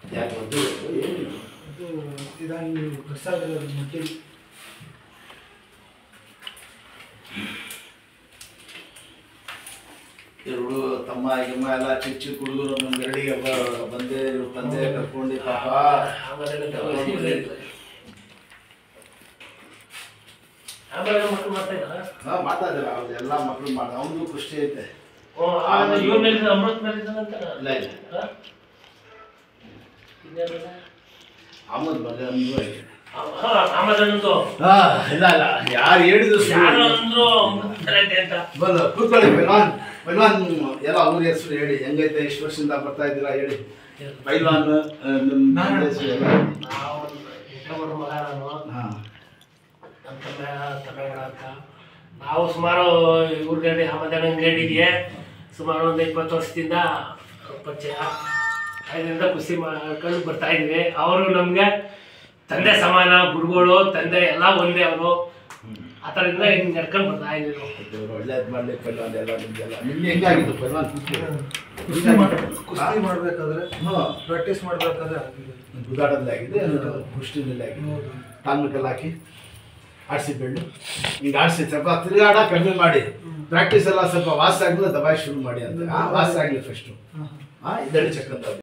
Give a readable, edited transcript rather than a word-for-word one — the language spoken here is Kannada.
ಯಾಕೆ ಬಂದು ಏನಿಲ್ಲ ಅದು ಇದಾಗಿ ಪ್ರಸಾದ ಮುಟ್ಟಿ ಎರಡು ತಮ್ಮ ಗಿಮ್ಮ ಎಲ್ಲ ಚಿಕ್ಕ ಚಿಕ್ಕ ಹುಡುಗರು ನಮ್ಮ ಗರಡಿಗೆ ಬಂದೆ ಇವ್ರ ತಂದೆ ಕರ್ಕೊಂಡು ಪಾಪ ಮಾತಾಡಿಲ್ಲ ಅವ್ರು ಎಲ್ಲ ಮಕ್ಕಳು ಮಾಡ ಅವನು ಖುಷಿ ಐತೆ ಆಮದ್ ಮಗ ಐತೆ ಇಲ್ಲ ಇಲ್ಲ ಯಾರು ಹೇಳಿದ್ರು ಬಂದು ಕೂತ್ಕೊಳ್ಳಿ ಪೈಲ್ವಾನ್ ಪೈಲ್ವಾನ್ ಎಲ್ಲ ಅವ್ರ ಹೆಸರು ಹೇಳಿ ಹೆಂಗೈತೆ ಎಷ್ಟು ವರ್ಷದಿಂದ ಬರ್ತಾ ಇದ್ದೀರಾ ಹೇಳಿ ಪೈಲ್ವಾನ್ ನಾವು ಸುಮಾರು ಊರ್ಗಡೆ ಹಮದನಂಗಡಿಗೆ ಸುಮಾರು ಒಂದು 20 ವರ್ಷದಿಂದ ಪರಿಚಯ ಅದರಿಂದ ಖುಷಿ ಮಾಡ್ಕೊಂಡು ಬರ್ತಾ ಇದ್ವಿ. ಅವರು ನಮ್ಗೆ ತಂದೆ ಸಮಾನ, ಗುರುಗಳು ತಂದೆ ಎಲ್ಲ ಒಂದೇ. ಅವರು ಆ ಥರದಿಂದ ಹಿಂಗೆ ನಡ್ಕೊಂಡು ಬರ್ತಾ ಇದ್ರು. ಒಳ್ಳೇದು ಮಾಡಲಿ ಪೈಲ್ವಾನ್ ಎಲ್ಲ ನಿಮಗೆಲ್ಲ ನಿಮ್ಗೆ ಹೆಂಗಾಗಿತ್ತು ಪೈಲ್ವಾನ್ ಕುಸ್ತಿ ಮಾಡಬೇಕಾದ್ರೆ ಪ್ರಾಕ್ಟೀಸ್ ಮಾಡಬೇಕಾದ್ರೆ ಗುದಾಡಲ್ಲಿ ಆಗಿದೆ, ಕುಷ್ಟಿನಲ್ಲಿ ಆಗಿದೆ, ಕಾಲ್ಮಕ್ಕೆಲ್ಲ ಹಾಕಿ ಆಡಿಸಿ ಬೆಳ್ಳು ಹಿಂಗೆ ಆಡಿಸಿ ಸ್ವಲ್ಪ ತಿರುಗಾಡ ಕಡಿಮೆ ಮಾಡಿ ಪ್ರಾಕ್ಟೀಸ್ ಎಲ್ಲ ಸ್ವಲ್ಪ ವಾಸ ಆಗಲಿ ದಬಾಯಿ ಶುರು ಮಾಡಿ ಅಂತ ವಾಸ ಆಗಲಿ ಫಸ್ಟು ಇದಳಿ ಚಕ್ಕಂತ